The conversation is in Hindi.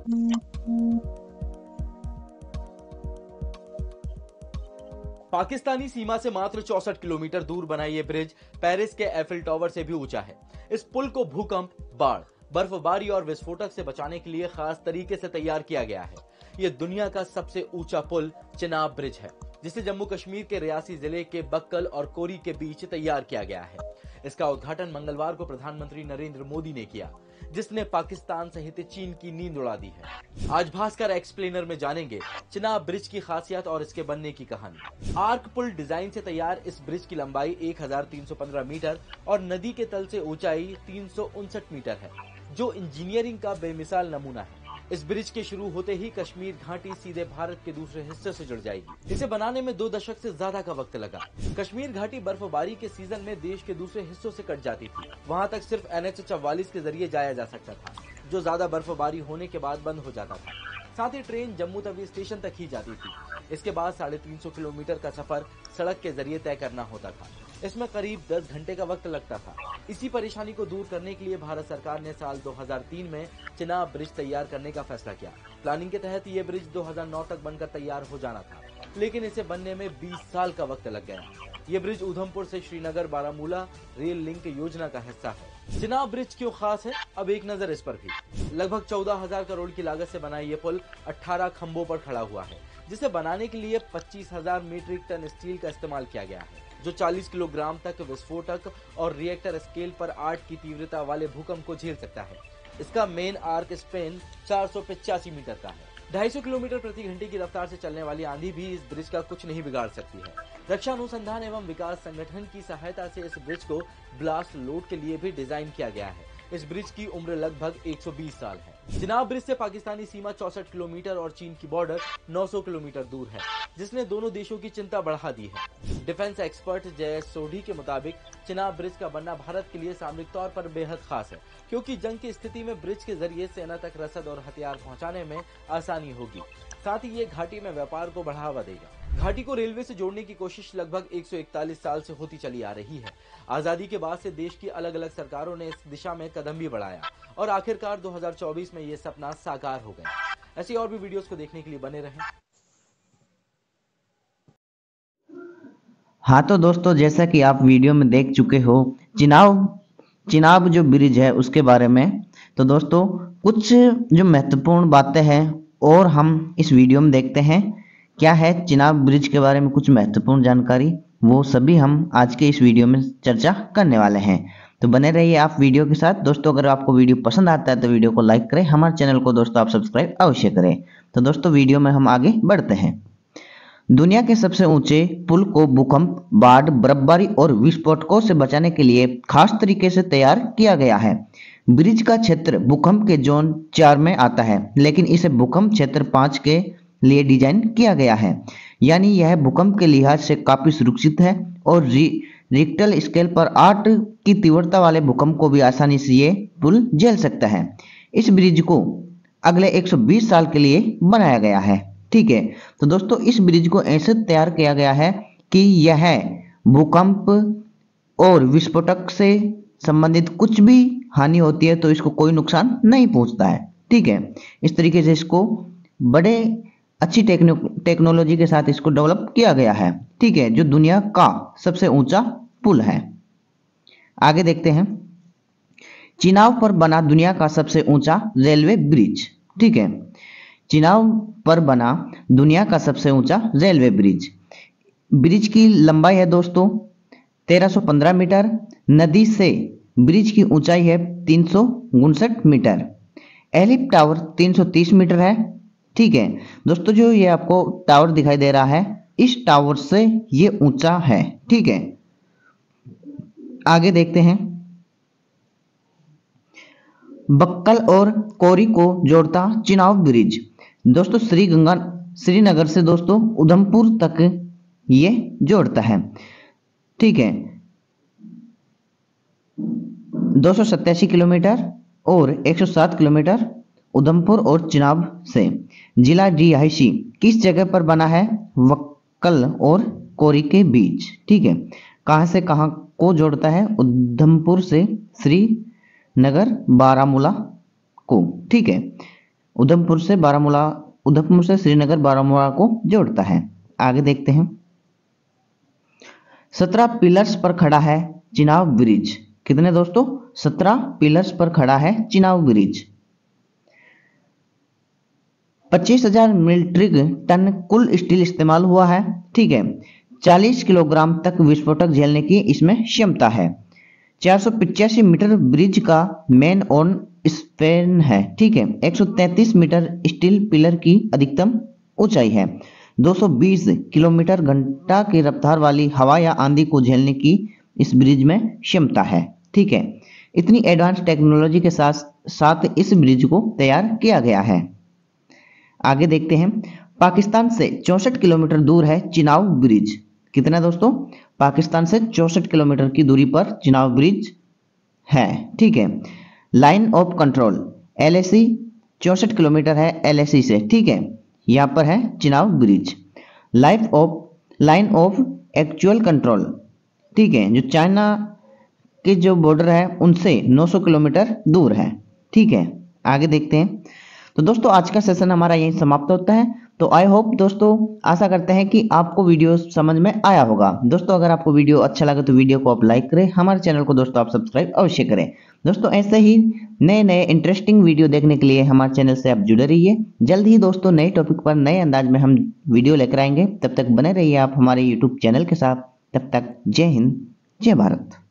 पाकिस्तानी सीमा से मात्र 64 किलोमीटर दूर बना ये ब्रिज पेरिस के एफिल टावर से भी ऊंचा है। इस पुल को भूकंप, बाढ़, बर्फबारी और विस्फोटक से बचाने के लिए खास तरीके से तैयार किया गया है। ये दुनिया का सबसे ऊंचा पुल चिनाब ब्रिज है, जिसे जम्मू कश्मीर के रियासी जिले के बक्कल और कोरी के बीच तैयार किया गया है। इसका उद्घाटन मंगलवार को प्रधानमंत्री नरेंद्र मोदी ने किया, जिसने पाकिस्तान सहित चीन की नींद उड़ा दी है। आज भास्कर एक्सप्लेनर में जानेंगे चिनाब ब्रिज की खासियत और इसके बनने की कहानी। आर्क पुल डिजाइन से तैयार इस ब्रिज की लंबाई 1315 मीटर और नदी के तल से ऊंचाई 359 मीटर है, जो इंजीनियरिंग का बेमिसाल नमूना है। इस ब्रिज के शुरू होते ही कश्मीर घाटी सीधे भारत के दूसरे हिस्से से जुड़ जाएगी। इसे बनाने में 2 दशक से ज्यादा का वक्त लगा। कश्मीर घाटी बर्फबारी के सीजन में देश के दूसरे हिस्सों से कट जाती थी। वहां तक सिर्फ NH 44 के जरिए जाया जा सकता था, जो ज्यादा बर्फबारी होने के बाद बंद हो जाता था। साथ ही ट्रेन जम्मू तवी स्टेशन तक ही जाती थी। इसके बाद 350 किलोमीटर का सफर सड़क के जरिए तय करना होता था। इसमें करीब 10 घंटे का वक्त लगता था। इसी परेशानी को दूर करने के लिए भारत सरकार ने साल 2003 में चिनाब ब्रिज तैयार करने का फैसला किया। प्लानिंग के तहत ये ब्रिज 2009 तक बनकर तैयार हो जाना था, लेकिन इसे बनने में 20 साल का वक्त लग गया। ये ब्रिज उधमपुर से श्रीनगर बारामूला रेल लिंक योजना का हिस्सा है। चिनाब ब्रिज क्यों खास है, अब एक नजर इस पर भी। लगभग 14,000 करोड़ की लागत से बना ये पुल 18 खंभों पर खड़ा हुआ है, जिसे बनाने के लिए 25,000 मीट्रिक टन स्टील का इस्तेमाल किया गया है, जो 40 किलोग्राम तक विस्फोटक और रिएक्टर स्केल पर 8 की तीव्रता वाले भूकंप को झेल सकता है। इसका मेन आर्क स्पेन 485 मीटर का है। 250 किलोमीटर प्रति घंटे की रफ्तार से चलने वाली आंधी भी इस ब्रिज का कुछ नहीं बिगाड़ सकती है। रक्षा अनुसंधान एवं विकास संगठन की सहायता से इस ब्रिज को ब्लास्ट लोड के लिए भी डिजाइन किया गया है। इस ब्रिज की उम्र लगभग 120 साल है। चिनाब ब्रिज से पाकिस्तानी सीमा 64 किलोमीटर और चीन की बॉर्डर 900 किलोमीटर दूर है, जिसने दोनों देशों की चिंता बढ़ा दी है। डिफेंस एक्सपर्ट जय सोढ़ी के मुताबिक चिनाब ब्रिज का बनना भारत के लिए सामरिक तौर पर बेहद खास है, क्योंकि जंग की स्थिति में ब्रिज के जरिए सेना तक रसद और हथियार पहुंचाने में आसानी होगी। साथ ही ये घाटी में व्यापार को बढ़ावा देगा। घाटी को रेलवे से जोड़ने की कोशिश लगभग 141 साल से होती चली आ रही है। आजादी के बाद से देश की अलग अलग सरकारों ने इस दिशा में कदम भी बढ़ाया और आखिरकार 2024 में ये सपना साकार हो गया। ऐसी और भी वीडियोस को देखने के लिए बने रहें। हाँ तो दोस्तों, जैसा कि आप वीडियो में देख चुके हो चिनाब जो ब्रिज है उसके बारे में, तो दोस्तों कुछ जो महत्वपूर्ण बातें हैं और हम इस वीडियो में देखते हैं। क्या है चिनाब ब्रिज के बारे में कुछ महत्वपूर्ण जानकारी, वो सभी हम आज के इस वीडियो में चर्चा करने वाले हैं। तो बने रहिए आप वीडियो के साथ। दोस्तों अगर आपको वीडियो पसंद आता है तो वीडियो को लाइक करें, हमारे चैनल को दोस्तों आप सब्सक्राइब अवश्य करें। तो दोस्तों वीडियो में हम आगे बढ़ते हैं। दुनिया के सबसे ऊंचे पुल को भूकंप, बाढ़, बर्फबारी और विस्फोटकों से बचाने के लिए खास तरीके से तैयार किया गया है। ब्रिज का क्षेत्र भूकंप के जोन 4 में आता है, लेकिन इसे भूकंप क्षेत्र 5 के लिए डिजाइन किया गया है, यानी यह भूकंप के लिहाज से काफी सुरक्षित है और रिक्टर स्केल पर 8 की तीव्रता वाले भूकंप को भी आसानी से ये पुल झेल सकता है। इस ब्रिज को अगले 120 साल के लिए बनाया गया है। ठीक है, तो दोस्तों इस ब्रिज को ऐसे तैयार किया गया है कि यह भूकंप और विस्फोटक से संबंधित कुछ भी हानि होती है तो इसको कोई नुकसान नहीं पहुंचता है। ठीक है, इस तरीके से इसको बड़े अच्छी टेक्नोलॉजी के साथ इसको डेवलप किया गया है। ठीक है, जो दुनिया का सबसे ऊंचा पुल है। आगे देखते हैं। चिनाब पर बना दुनिया का सबसे ऊंचा रेलवे ब्रिज। ठीक है, चिनाब पर बना दुनिया का सबसे ऊंचा रेलवे ब्रिज। ब्रिज की लंबाई है दोस्तों 1315 मीटर। नदी से ब्रिज की ऊंचाई है 359 मीटर। एलिप टावर 330 मीटर है। ठीक है दोस्तों, जो ये आपको टावर दिखाई दे रहा है, इस टावर से ये ऊंचा है। ठीक है, आगे देखते हैं। बक्कल और कोरी को जोड़ता चिनाब ब्रिज। दोस्तों श्रीनगर से दोस्तों उधमपुर तक ये जोड़ता है। ठीक है, 287 किलोमीटर और 107 किलोमीटर उधमपुर और चिनाब से। जिला रिहायशी किस जगह पर बना है? बक्कल और कोरी के बीच। ठीक है, कहां से कहां को जोड़ता है? उधमपुर से श्रीनगर बारामूला को। ठीक है, उधमपुर से श्रीनगर बारामूला को जोड़ता है। आगे देखते हैं। 17 पिलर्स पर खड़ा है चिनाब ब्रिज। कितने दोस्तों? 17 पिलर्स पर खड़ा है चिनाब ब्रिज। 25,000 मीट्रिक टन कुल स्टील इस्तेमाल हुआ है। ठीक है। 40 किलोग्राम तक विस्फोटक झेलने की इसमें क्षमता है। 485 मीटर ब्रिज का मेन ऑन स्पैन है। ठीक है। 133 मीटर स्टील पिलर की अधिकतम ऊंचाई है। 220 किलोमीटर घंटा की रफ्तार वाली हवा या आंधी को झेलने की इस ब्रिज में क्षमता है। ठीक है। इतनी एडवांस टेक्नोलॉजी के साथ साथ इस ब्रिज को तैयार किया गया है। आगे देखते हैं। पाकिस्तान से 64 किलोमीटर दूर है चिनाब ब्रिज। कितना दोस्तों? पाकिस्तान से 64 किलोमीटर की दूरी पर चिनाब ब्रिज है। ठीक है। Line of control LAC 64 kilometre है LAC से। ठीक है। यहाँ पर है Chenab bridge. Line of actual control, ठीक है, जो चाइना के जो बॉर्डर है उनसे 900 किलोमीटर दूर है। ठीक है। आगे देखते हैं। तो दोस्तों आज का सेशन हमारा यहीं समाप्त होता है। तो आई होप दोस्तों, आशा करते हैं कि आपको वीडियो समझ में आया होगा। दोस्तों अगर आपको वीडियो अच्छा लगे तो वीडियो को आप लाइक करें, हमारे चैनल को दोस्तों आप सब्सक्राइब अवश्य करें। दोस्तों ऐसे ही नए नए इंटरेस्टिंग वीडियो देखने के लिए हमारे चैनल से आप जुड़े रहिए। जल्द ही दोस्तों नए टॉपिक पर नए अंदाज में हम वीडियो लेकर आएंगे। तब तक बने रहिए आप हमारे यूट्यूब चैनल के साथ। तब तक जय हिंद, जय भारत।